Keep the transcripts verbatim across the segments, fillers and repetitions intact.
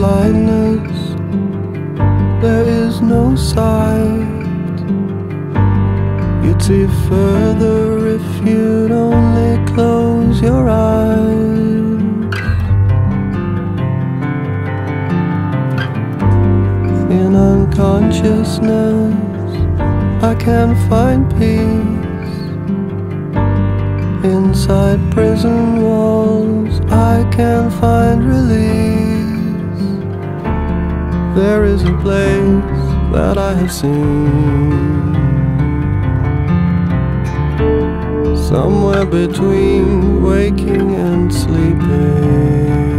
blindness, there is no sight. You'd see further if you'd only close your eyes. In unconsciousness, I can find peace. Inside prison walls, I can find release. There is a place that I have seen, somewhere between waking and sleeping.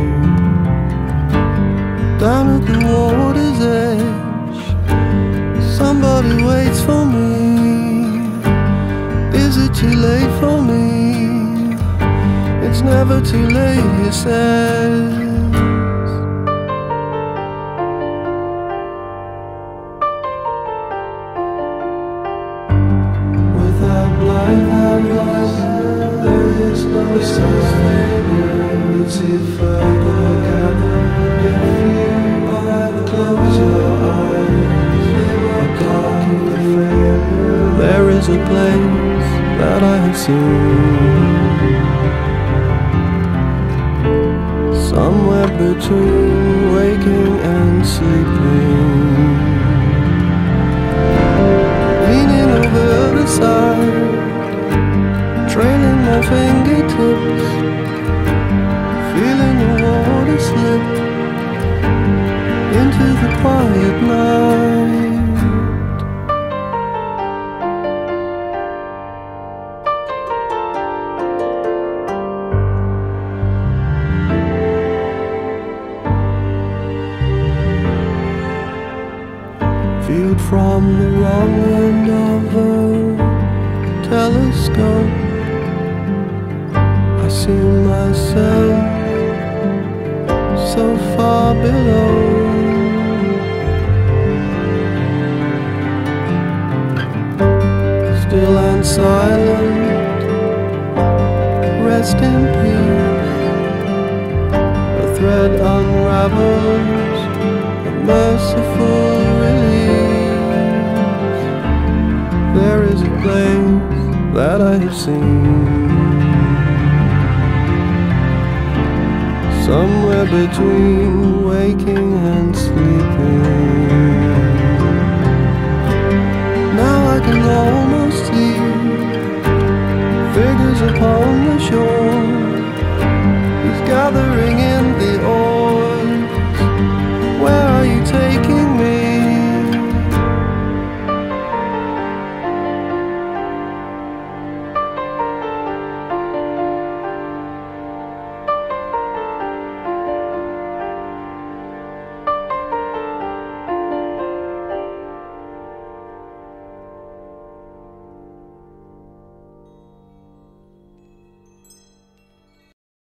Down at the water's edge, somebody waits for me. Is it too late for me? It's never too late, he says. Without blind eyes, there is no sign. You'd see further gather if you either close your eyes or talk in the frame. There is a place that I have seen, somewhere between waking and sleeping. Leaning over the side, trailing my fingertips, feeling the water slip into the quiet night. Viewed from the wrong end of a telescope, I see myself so far below. Still and silent, rest in peace. The thread unravels, a merciful release. There is a place that I have seen, somewhere between waking and sleeping.